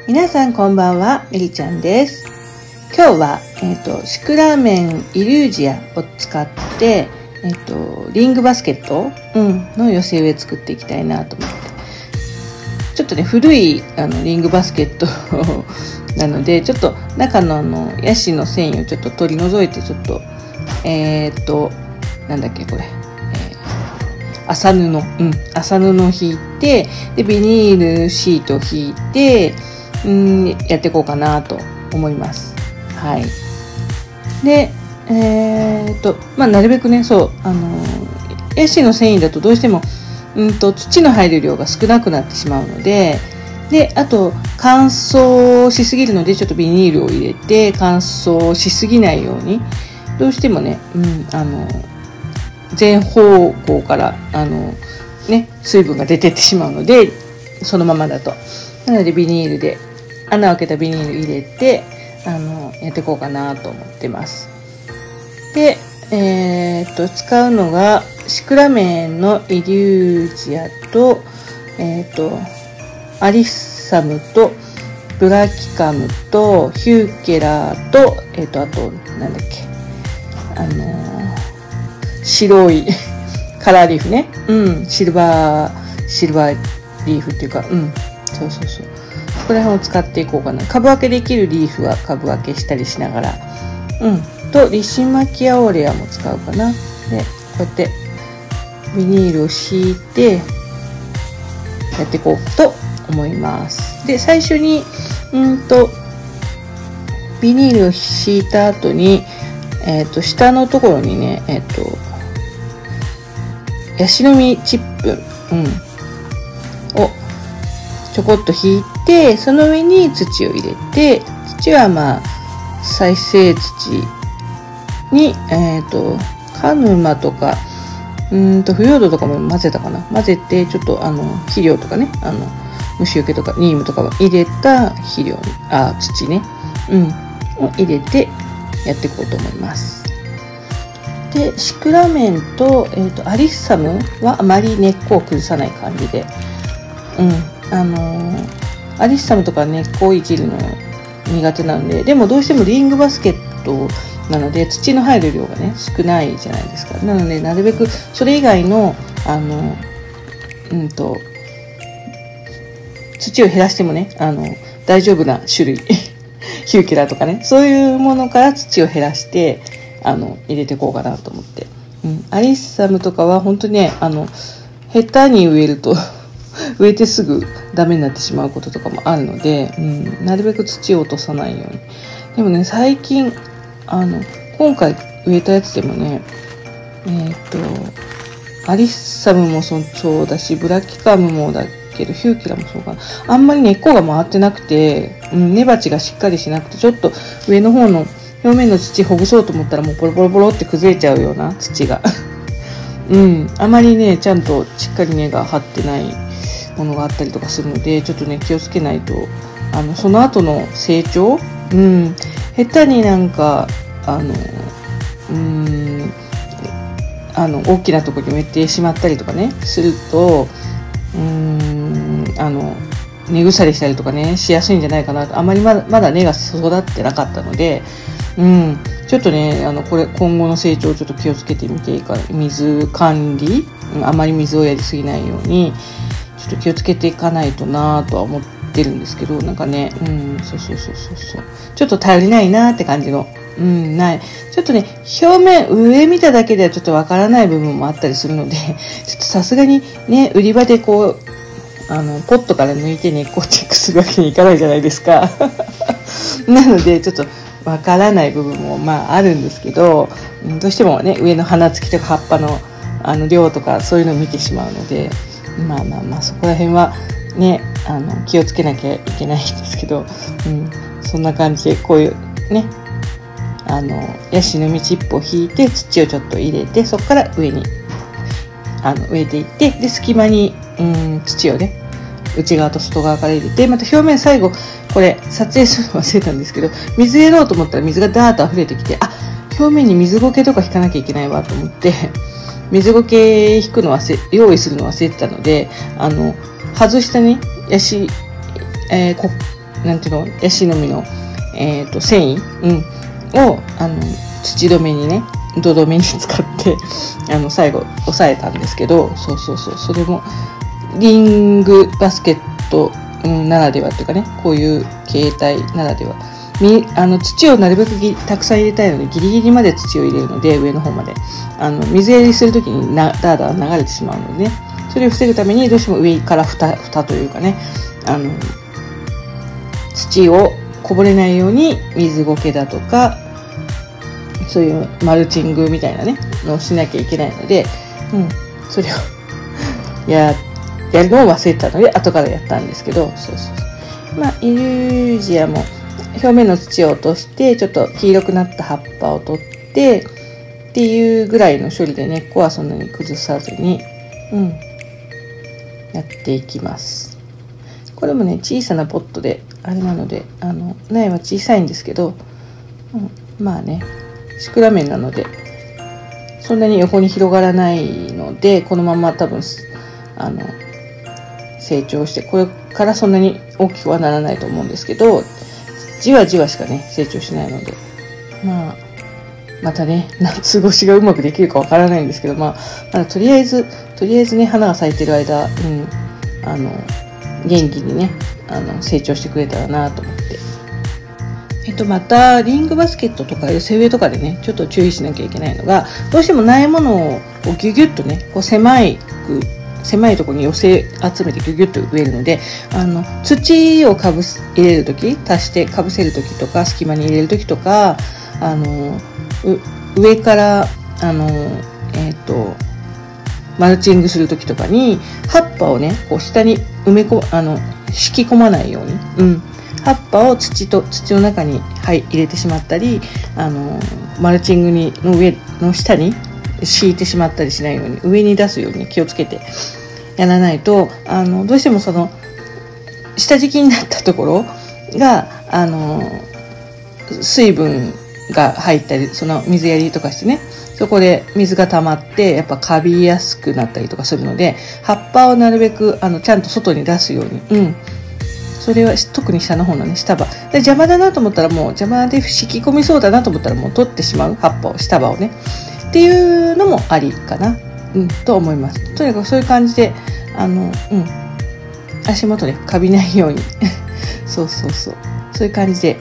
皆さんこんばんは、みりちゃんです。今日は、シクラメンイリュージアを使って、リングバスケット、の寄せ植え作っていきたいなと思って。ちょっとね、古いリングバスケットなので、ちょっと中のヤシの繊維をちょっと取り除いて、ちょっと、なんだっけこれ。麻布を引いて、で、ビニールシートを引いて、やっていこうかなと思います。はい。で、なるべくね、ヤシの繊維だとどうしても、土の入る量が少なくなってしまうので、で、あと、乾燥しすぎるので、ちょっとビニールを入れて、乾燥しすぎないように、どうしてもね、全方向から、水分が出てってしまうので、そのままだと。なので、ビニールで、穴を開けたビニール入れて、やっていこうかなと思ってます。で、使うのが、シクラメンのイリュージアと、アリッサムと、ブラキカムと、ヒューケラーと、あと、なんだっけ、白いカラーリーフね。シルバーリーフっていうか、そう。ここら辺を使っていこうかな。株分けできるリーフは株分けしたりしながら。と、リシマキアオレアも使うかな。で、こうやってビニールを敷いてやっていこうと思います。で、最初に、ビニールを敷いた後に、下のところにね、ヤシの実チップ、をちょこっと引いて、その上に土を入れて、土は再生土に、カヌマとか、腐葉土とかも混ぜたかな。混ぜて、ちょっと肥料とかね、虫除けとかニームとかを入れた土ね、を入れてやっていこうと思います。で、シクラメンと、アリッサムはあまり根っこを崩さない感じで、アリッサムとか根っこをいじるの苦手なので、でもどうしてもリングバスケットなので土の入る量がね少ないじゃないですか。なのでなるべくそれ以外の土を減らしてもね大丈夫な種類ヒューケラーとかね、そういうものから土を減らして入れていこうかなと思って、アリッサムとかは本当にね下手に植えると植えてすぐダメになってしまうこととかもあるので、なるべく土を落とさないように。でもね、最近今回植えたやつでもね、アリッサムもそうだし、ブラキカムもだけど、ヒューケラもそうかな。あんまり根っこが回ってなくて、根鉢がしっかりしなくて、ちょっと上の方の表面の土ほぐそうと思ったらもうボロボロボロって崩れちゃうような土が。あまりね、ちゃんとしっかり根が張ってないものがあったりとかするので、ちょっとね、気をつけないと、その後の成長、下手になんか、大きなところに植えてしまったりとかね、すると、根腐れしたりとかね、しやすいんじゃないかなと。あまりまだ根が育ってなかったので、ちょっとね、これ、今後の成長をちょっと気をつけてみていいか、水管理、あまり水をやりすぎないように、ちょっと気をつけていかないとなとは思ってるんですけど、なんかね、そうちょっと頼りないなって感じの、ない。ちょっとね、表面、上見ただけではちょっとわからない部分もあったりするので、ちょっとさすがにね、売り場でこう、ポットから抜いて根っこをチェックするわけにいかないじゃないですか。なので、ちょっとわからない部分もあるんですけど、どうしてもね、上の花つきとか葉っぱの量とかそういうのを見てしまうので、そこら辺はね、気をつけなきゃいけないんですけど、そんな感じでこういうね、ヤシの実チップを引いて土をちょっと入れて、そこから上に植えていって、で隙間に土をね内側と外側から入れて、また表面最後これ撮影するの忘れたんですけど、水入れようと思ったら水がダーッと溢れてきて、表面に水苔とか引かなきゃいけないわと思って水苔引くの用意するの忘れてたので、外したね、 なんていうの、ヤシの実の、繊維、を、土止めにね、土留めに使って、最後、押さえたんですけど、それも、リングバスケット、ならではっていうかね、こういう形態ならでは。土をなるべくたくさん入れたいので、ギリギリまで土を入れるので、上の方まで。水やりするときにだーだー流れてしまうのでね、それを防ぐために、どうしても上から蓋というかね、土をこぼれないように水苔だとか、そういうマルチングみたいなね、のをしなきゃいけないので、それをやるのを忘れてたので、後からやったんですけど、イリュージアも、表面の土を落として、ちょっと黄色くなった葉っぱを取って、っていうぐらいの処理で根っこはそんなに崩さずに、やっていきます。これもね、小さなポットで、あれなので、苗は小さいんですけど、まあね、シクラメンなので、そんなに横に広がらないので、このまま多分、成長して、これからそんなに大きくはならないと思うんですけど、じわじわしかね、成長しないので、またね、夏越しがうまくできるかわからないんですけど、まだとりあえずね、花が咲いてる間、元気にね、成長してくれたらなと思って。また、リングバスケットとか寄せ植えとかでね、ちょっと注意しなきゃいけないのが、どうしても苗物をギュギュッとね、こう狭いところに寄せ集めてギュギュッと植えるので、土を入れるとき、足してかぶせるときとか、隙間に入れるときとか、上から、マルチングするときとかに、葉っぱをね、こう下に敷き込まないように、葉っぱを土の中に、入れてしまったり、マルチングの上の下に敷いてしまったりしないように、上に出すように気をつけてやらないと、どうしてもその、下敷きになったところが、水分が入ったり、その水やりとかしてね、そこで水が溜まって、やっぱカビやすくなったりとかするので、葉っぱをなるべく、ちゃんと外に出すように、それは特に下の方のね、下葉。で、邪魔だなと思ったらもう、邪魔で敷き込みそうだなと思ったらもう取ってしまう、葉っぱを、下葉をね。っていうのもありかな、と思います。とにかくそういう感じで、足元でカビないように、そういう感じで、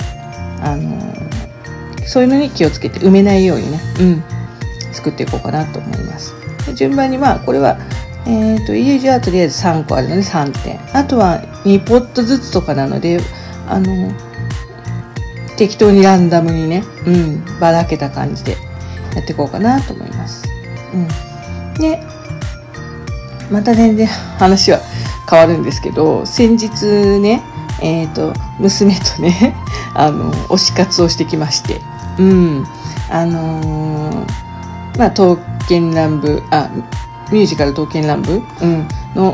そういうのに気をつけて埋めないようにね、作っていこうかなと思います。で順番にこれは、イリュージはとりあえず3個あるので3点。あとは2ポットずつとかなので、適当にランダムにね、ばらけた感じでやっていこうかなと思います。で、また全然話は変わるんですけど、先日ね、娘とね、推し活をしてきまして、刀剣乱舞、ミュージカル刀剣乱舞、の、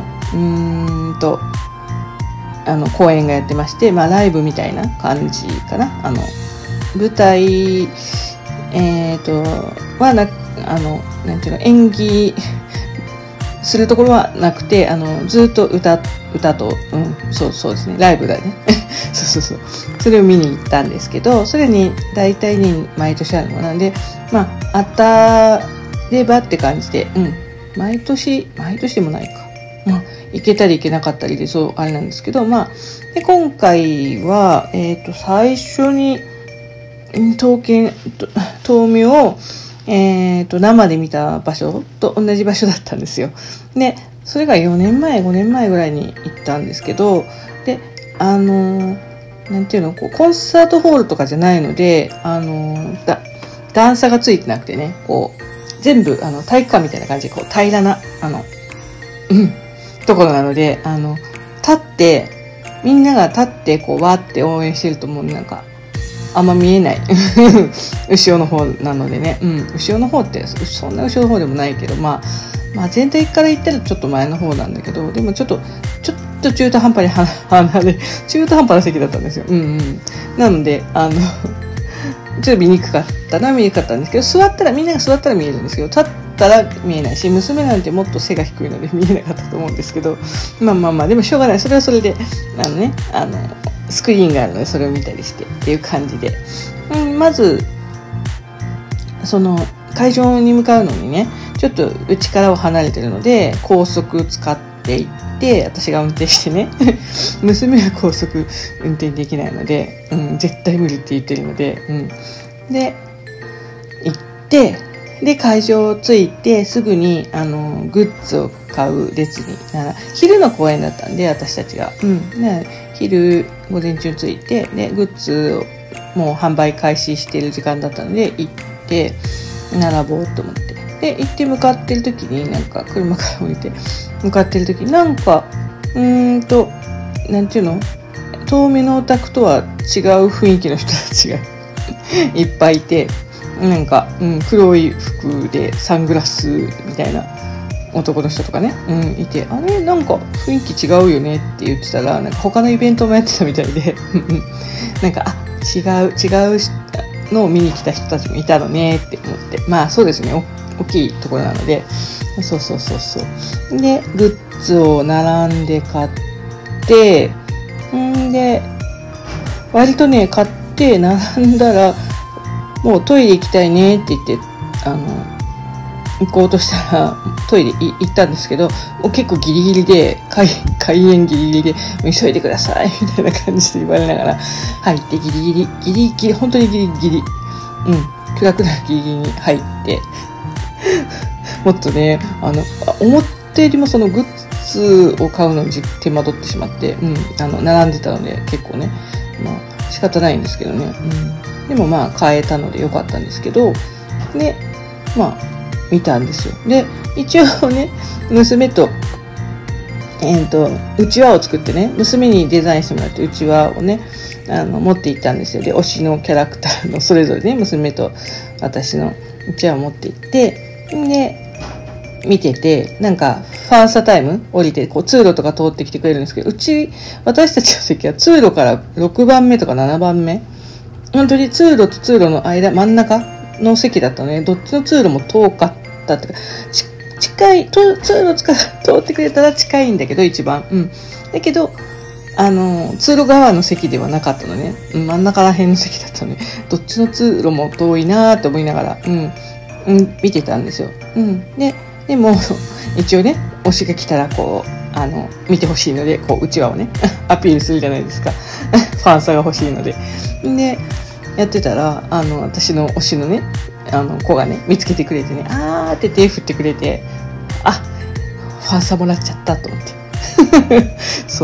公演がやってまして、ライブみたいな感じかな。舞台、なんていうの、演技するところはなくて、ずっと歌と、そうですね、ライブだね。そう。それを見に行ったんですけど、それに大体ね、毎年あるのなんで、当たればって感じで、毎年でもないか。行けたり行けなかったりで、あれなんですけど、で今回は、最初に、豆苗を、生で見た場所と同じ場所だったんですよ。で、それが5年前ぐらいに行ったんですけど、で、なんていうの、コンサートホールとかじゃないので、段差がついてなくてね、全部、体育館みたいな感じで、平らな、ところなので、みんなが立って、わーって応援してるともうなんか、あんま見えない。後ろの方なのでね。後ろの方って、そんな後ろの方でもないけど、全体から言ったらちょっと前の方なんだけど、でもちょっと中途半端に中途半端な席だったんですよ。なので、ちょっと見にくかったんですけど、みんなが座ったら見えるんですけど、立ったら見えないし、娘なんてもっと背が低いので見えなかったと思うんですけど、でもしょうがない。それはそれで、 スクリーンがあるのでそれを見たりしてっていう感じで、まずその会場に向かうのにね、ちょっと家からは離れてるので高速使って行って、私が運転してね娘は高速運転できないので、絶対無理って言ってるので、で行って、で会場着いてすぐにグッズを買う列に、昼の公演だったんで私たちが、昼午前中着いて、でグッズをもう販売開始している時間だったので行って並ぼうと思って、で行って向かってる時に、なんか車から降りて向かってる時に、なんかなんていうの、遠目のお宅とは違う雰囲気の人たちがいっぱいいて、なんか、黒い服でサングラスみたいな男の人とかね、いて、あれなんか雰囲気違うよねって言ってたら、なんか他のイベントもやってたみたいでなんか違うのを見に来た人たちもいたのねって思って、まあそうですね、大きいところなので、そうでグッズを並んで買って、で割とね買って並んだら、もうトイレ行きたいねって言って行こうとしたらトイレ行ったんですけど、もう結構ギリギリで開演ギリギリで急いでくださいみたいな感じで言われながら入って、ギリギリ本当にギリギリ、暗くなるギリギリに入ってもっとね思ったよりもそのグッズを買うのに手間取ってしまって、並んでたので結構ね、仕方ないんですけどね、でも買えたのでよかったんですけど、で見たんですよ。で一応ね、娘とうちわを作ってね、娘にデザインしてもらってうちわをね持って行ったんですよ。で推しのキャラクターのそれぞれね、娘と私のうちわを持って行って、で見てて、なんかファーストタイム降りてこう通路とか通ってきてくれるんですけど、私たちの席は通路から6番目とか7番目、本当に通路と通路の間、真ん中の席だったので、どっちの通路も遠かったっていうか、近い、通路から通ってくれたら近いんだけど、一番。だけど、通路側の席ではなかったのね。真ん中ら辺の席だったので、どっちの通路も遠いなーって思いながら、見てたんですよ。でも、一応ね、推しが来たら、こう、見てほしいので、こう、うちわをね、アピールするじゃないですか。ファンサが欲しいので。で、やってたら、私の推しのね、子がね、見つけてくれてね、あーって手振ってくれて、ファンサもらっちゃったと思って。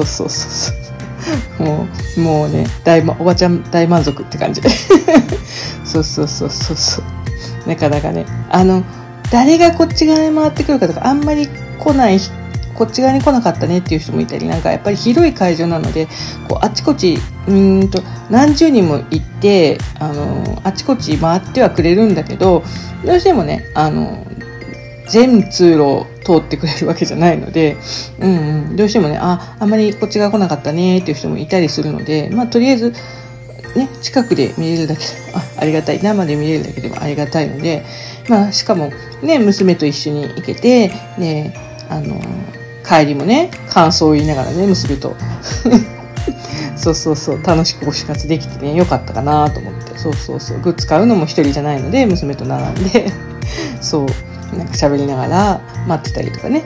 そう。もうね、おばちゃん大満足って感じで。そう。なかなかね、誰がこっち側に回ってくるかとか、あんまり来ない、こっち側に来なかったねっていう人もいたり、なんかやっぱり広い会場なので、こうあちこち何十人も行ってあちこち回ってはくれるんだけど、どうしてもね全通路を通ってくれるわけじゃないので、どうしてもねあんまりこっち側来なかったねっていう人もいたりするので、とりあえずね近くで見れるだけでありがたい、生で見れるだけでもありがたいので、しかもね娘と一緒に行けて、ね帰りもね感想を言いながらね、娘とそう楽しく推し活できてねよかったかなと思って、そうグッズ買うのも一人じゃないので娘と並んでそうなんか喋りながら待ってたりとかね、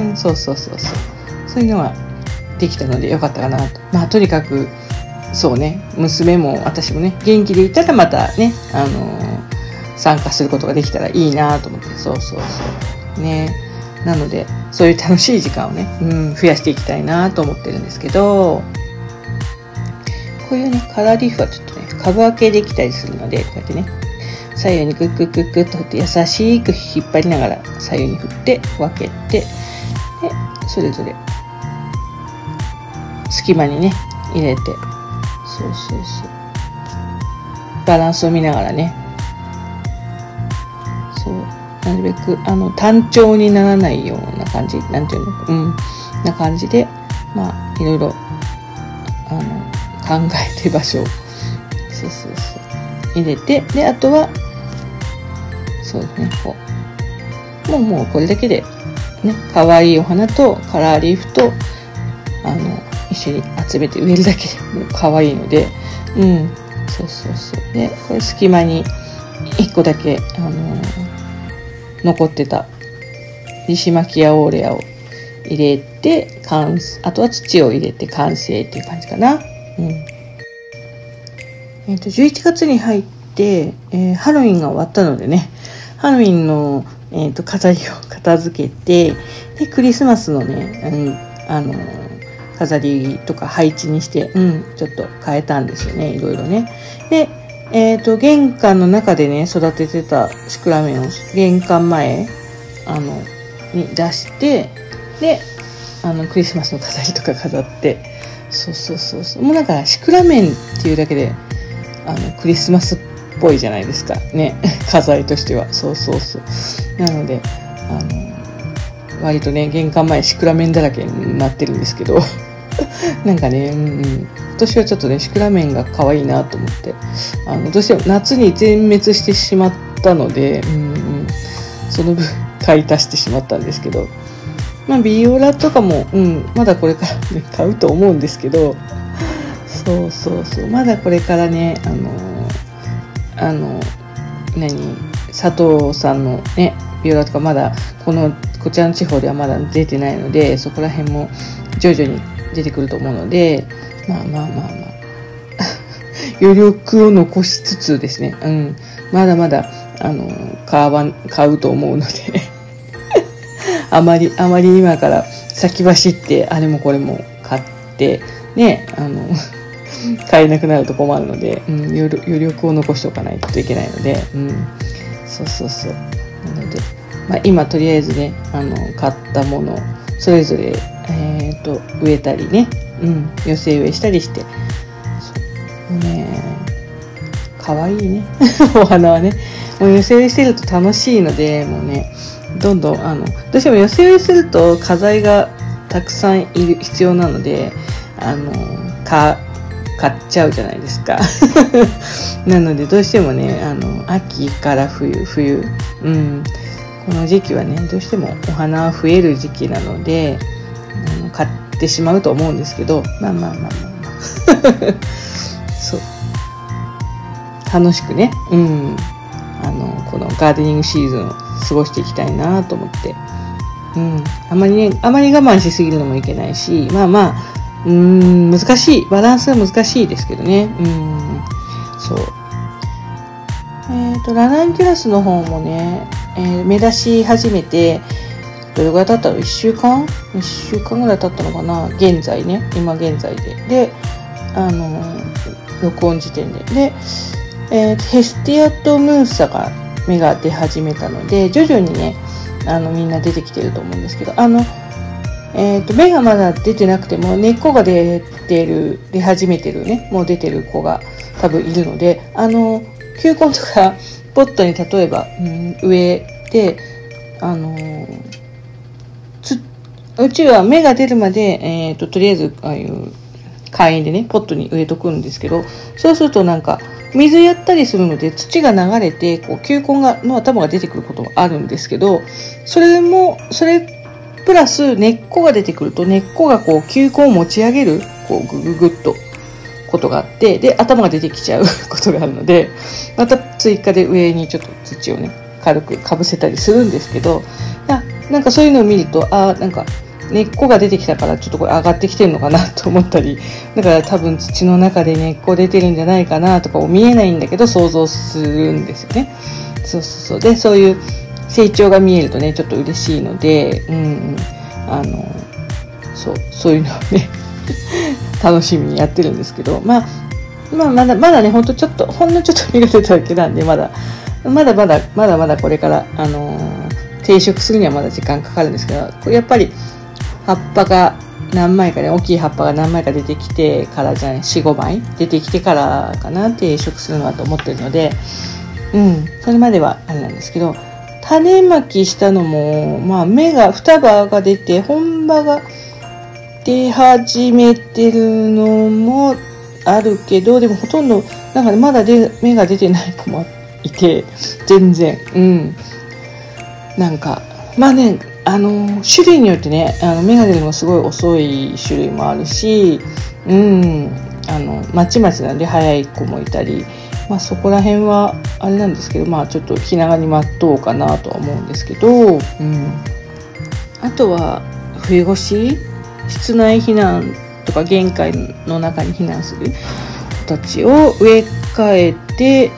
そういうのができたのでよかったかなと。とにかくそうね、娘も私もね元気でいたらまたね参加することができたらいいなと思って、そうね、なのでそういう楽しい時間をね、増やしていきたいなと思ってるんですけど、こういうねカラーリーフはちょっとね株分けできたりするので、こうやってね左右にグッと振って優しく引っ張りながら左右に振って分けて、でそれぞれ隙間にね入れて、バランスを見ながらね、なるべく単調にならないような感じ、なんていうの、な感じでいろいろ考えて場所を入れて、であとはそうですね、もうこれだけでね、可愛いお花とカラーリーフと一緒に集めて植えるだけでもう可愛いので、そうそうそう。で、これ隙間に1個だけ、残ってたリシマキアオーレアを入れてあとは土を入れて完成っていう感じかな。11月に入って、ハロウィンが終わったのでね、ハロウィンの、飾りを片付けて、でクリスマスのね、飾りとか配置にして、ちょっと変えたんですよね、いろいろね。で、玄関の中でね育ててたシクラメンを玄関前に出して、でクリスマスの飾りとか飾って、そうもうだからシクラメンっていうだけでクリスマスっぽいじゃないですかね飾りとしては。そうなので割とね玄関前シクラメンだらけになってるんですけどなんかね、今年はちょっとねシクラメンが可愛いなと思って、どうしても夏に全滅してしまったので、その分買い足してしまったんですけど、ビオラとかも、まだこれから、ね、買うと思うんですけど、そうまだこれからね佐藤さんのねビオラとかまだこちらの地方ではまだ出てないので、そこら辺も徐々に出てくると思うので、余力を残しつつですね、まだまだ買うと思うのであまり今から先走ってあれもこれも買ってね買えなくなると困るので、余力を残しておかないといけないので、そうなので、今とりあえずね買ったものをそれぞれ植えたりね、寄せ植えしたりして、可愛いねお花はね、もう寄せ植えしてると楽しいので、もうねどんどんどうしても寄せ植えすると花材がたくさん必要なので買っちゃうじゃないですかなのでどうしてもね秋から冬、この時期はねどうしてもお花は増える時期なので買ってしまうと思うんですけど、そう楽しくね、このガーデニングシーズンを過ごしていきたいなと思って、あまり我慢しすぎるのもいけないし、難しいバランスは難しいですけどね、そうラナンキュラスの方もね、目指し始めてどれぐらい経ったの？1週間ぐらい経ったのかな、今現在で録音時点でヘスティアとムーサが芽が出始めたので、徐々にねみんな出てきてると思うんですけど、芽がまだ出てなくても根っこが出始めてるね、もう出てる子が多分いるので、球根とかポットに例えば、植えてうちは芽が出るまで、とりあえずああいう簡易でねポットに植えとくんですけど、そうすると水やったりするので土が流れて球根の頭が出てくることもあるんですけど、それプラス根っこが出てくると根っこが球根を持ち上げるググッとことがあって、で頭が出てきちゃうことがあるので、また追加で上にちょっと土をね軽くかぶせたりするんですけど、そういうのを見ると根っこが出てきたからちょっとこれ上がってきてるのかなと思ったり、だから多分土の中で根っこ出てるんじゃないかなとか見えないんだけど想像するんですよね。でそういう成長が見えるとねちょっと嬉しいので、そういうのをね楽しみにやってるんですけど、まだねほんのちょっと実が出ただけなんでまだこれから、定食するにはまだ時間かかるんですけど、これやっぱり葉っぱが何枚かね、大きい葉っぱが何枚か出てきてからじゃない、4、5枚出てきてからかな、定食するのはと思ってるので、それまではあれなんですけど、種まきしたのも、双葉が出て、本葉が出始めてるのもあるけど、でもほとんど、まだ芽が出てない子もいて、全然、 種類によってね、芽が出るのがすごい遅い種類もあるし、まちまちなんで早い子もいたり、そこら辺はあれなんですけど、ちょっと気長に待とうかなとは思うんですけど、あとは冬越し、室内避難とか玄関の中に避難する子たちを植え替えて、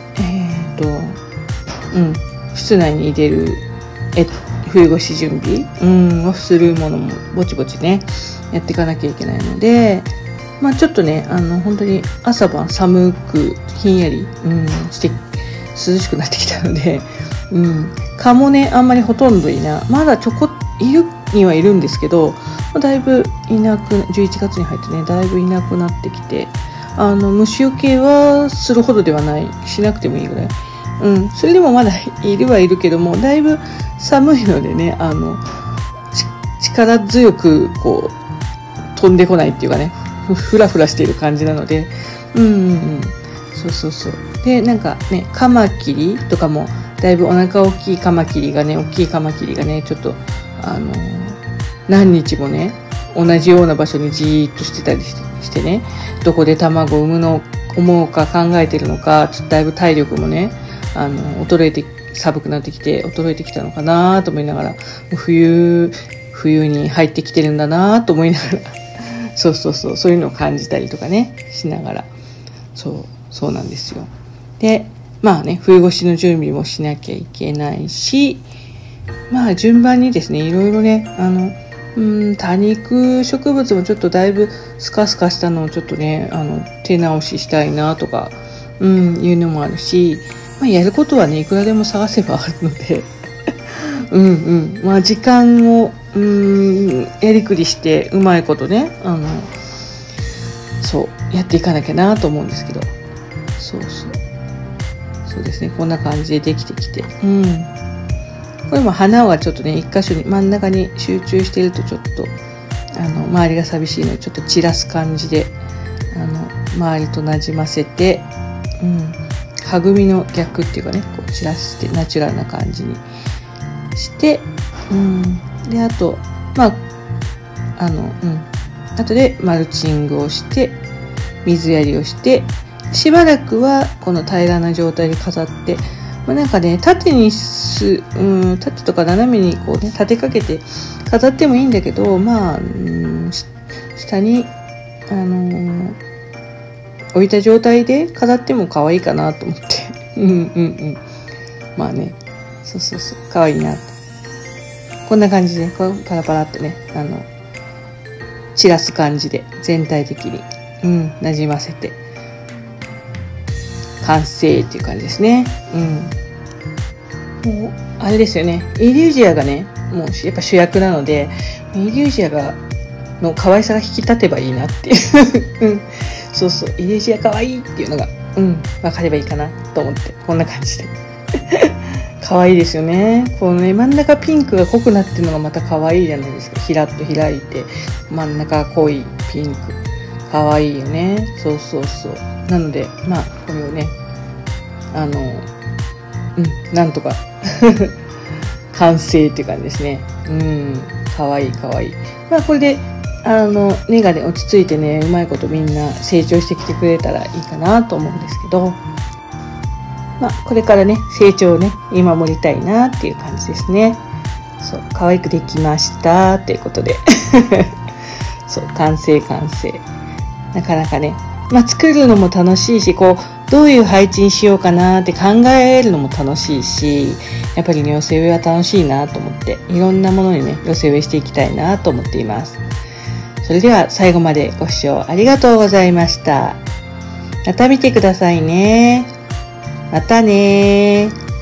室内に入れる冬越し準備、をするものもぼちぼちねやっていかなきゃいけないので、ちょっとね本当に朝晩寒くひんやり、して涼しくなってきたので、蚊もねあんまりほとんどまだちょこいるにはいるんですけど、だいぶ11月に入ってねだいぶいなくなってきて、虫除けはするほどではないしなくてもいいぐらい、それでもまだいるはいるけども、だいぶ寒いのでね力強くこう飛んでこないっていうかね、ふらふらしている感じなので、そうでなんかねカマキリとかもだいぶお腹大きいカマキリがねちょっと何日もね同じような場所にじーっとしてたりしてね、どこで卵を産むの思うか考えてるのか、ちょっとだいぶ体力もね寒くなってきて衰えてきたのかなと思いながら、冬に入ってきてるんだなと思いながらそういうのを感じたりとかねしながら、そうなんですよ。で冬越しの準備もしなきゃいけないし、順番にですねいろいろね多肉植物もちょっとだいぶスカスカしたのをちょっとね手直ししたいなとか、いうのもあるし、やることはねいくらでも探せばあるので時間をやりくりしてうまいことねやっていかなきゃなと思うんですけど、そうですね、こんな感じでできてきて、これも花はちょっとね一箇所に真ん中に集中しているとちょっと周りが寂しいのでちょっと散らす感じで周りとなじませて、はぐみの逆っていうかねこう散らしてナチュラルな感じにして、であとあとでマルチングをして水やりをしてしばらくはこの平らな状態で飾って、なんかね縦とか斜めにこうね立てかけて飾ってもいいんだけど、下に置いた状態で飾っても可愛いかなと思ってそう可愛いなって、こんな感じでパラパラっとね散らす感じで全体的になじませて完成っていう感じですね。もうあれですよね、イリュージアがねもうやっぱ主役なので、イリュージアの可愛さが引き立てばいいなっていうイリュージア可愛いっていうのが分かればいいかなと思って、こんな感じで可愛いですよね。このね真ん中ピンクが濃くなってるのがまた可愛いじゃないですか。ひらっと開いて真ん中濃いピンク可愛いよね。なのでこれをねなんとか完成っていう感じですね。可愛いこれで根がね落ち着いてねうまいことみんな成長してきてくれたらいいかなと思うんですけど、これからね成長をね見守りたいなっていう感じですね。可愛くできましたということで完成なかなかね、作るのも楽しいし、どういう配置にしようかなって考えるのも楽しいし、やっぱりね寄せ植えは楽しいなと思って、いろんなものにね寄せ植えしていきたいなと思っています。それでは最後までご視聴ありがとうございました。また見てくださいね。またね。